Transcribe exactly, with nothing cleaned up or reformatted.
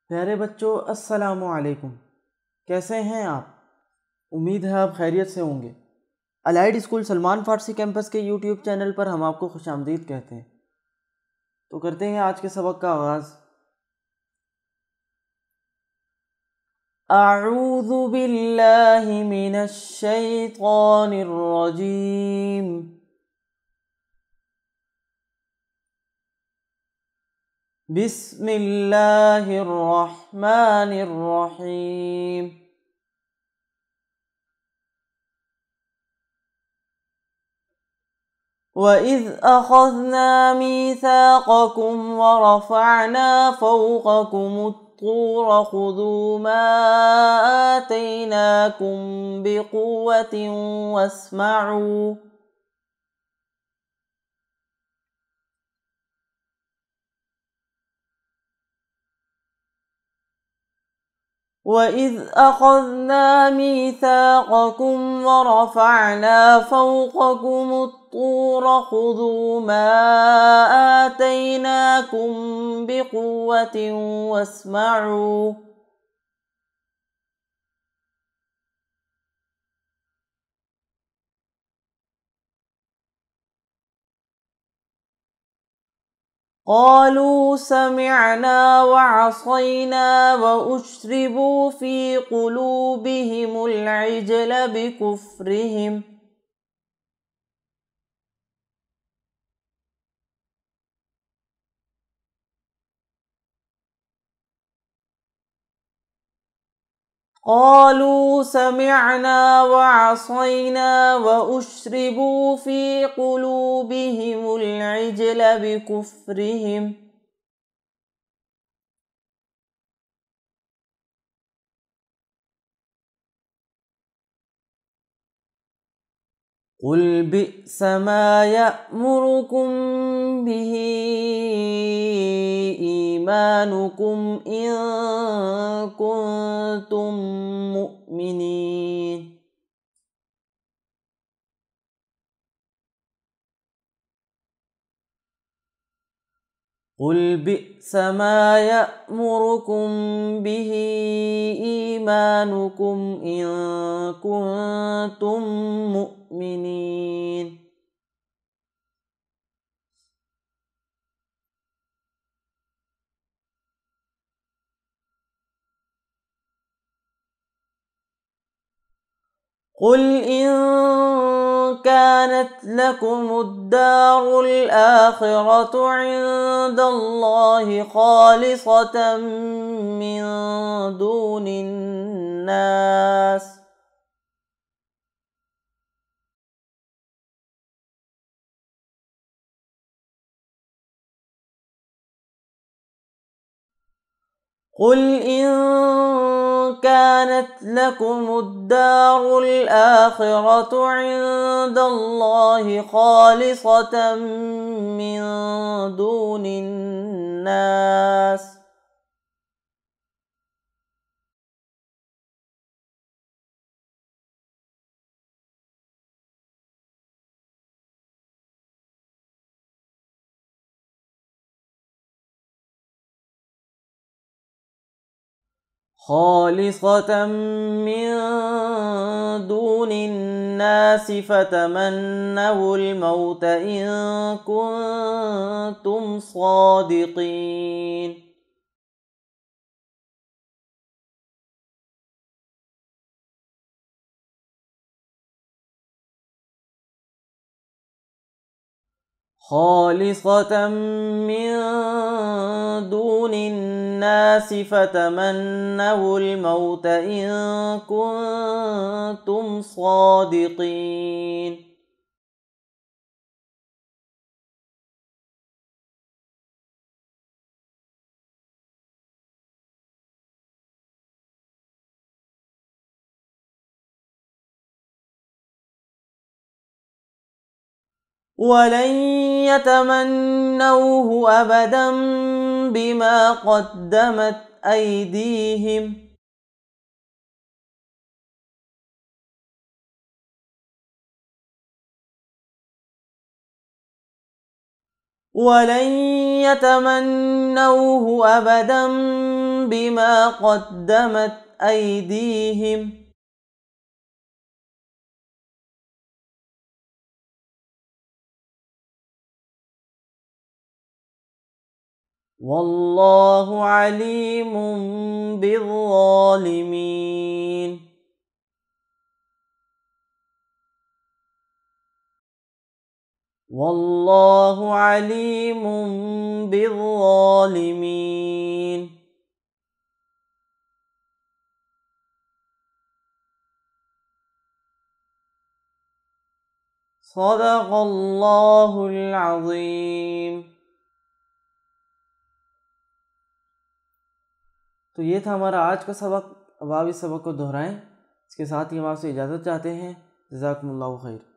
प्यारे बच्चों, अस्सलामु अलैकुम। कैसे हैं आप? उम्मीद है आप खैरियत से होंगे। Allied school Salman Farsi campus के यूट्यूब चैनल पर हम आपको खुशामदीद कहते हैं। तो करते हैं आज के सबक का आगाज़। अऊज़ु बिल्लाहि मिनश शैतानिर रजीम। बिस्मिल्लाहिर रहमानिर रहीम। وَإِذْ أَخَذْنَا مِيثَاقَكُمْ وَرَفَعْنَا فَوْقَكُمُ الطُّورَ خُذُوا مَا آتَيْنَاكُمْ بِقُوَّةٍ وَاسْمَعُوا وَإِذْ أَخَذْنَا مِيثَاقَكُمْ وَرَفَعْنَا فَوْقَكُمُ الطُّورَ خُذُوا مَا آتَيْنَاكُمْ بِقُوَّةٍ وَاسْمَعُوا قالوا سمعنا وعصينا وأشربوا في قلوبهم العجل بكفرهم قالوا سمعنا وعصينا وأشربوا في قلوبهم العجل بكفرهم قل بئس ما يأمركم به إيمانكم إن كنتم مؤمنين قل بئس ما يأمركم به إيمانكم إن كنتم مؤمنين قل إن كانت لكم الدار الآخرة عند الله خالصة من دون الناس قل إن كانت لكم الدار الآخرة عند الله خالصة من دون الناس خالصة من دون الناس فتمنوا الموت إن كنتم صادقين خالصة من دون الناس فتمنوا الموت إن كنتم صادقين ولن يتمنوه أبدا بما قدمت أيديهم ولن يتمنوه أبدا बिमा क़द्दमत ऐदीहिम। वल्लाहु अलीमुम बिज़्ज़ालिमीन। वल्लाहु अलीमुम बिज़्ज़ालिमीन। सदक़ल्लाहुल अज़ीम। तो ये था हमारा आज का सबक। अब आप इस सबक को दोहराएं। इसके साथ ही हम आपसे इजाज़त चाहते हैं। जज़ाकुमुल्लाहु खैर।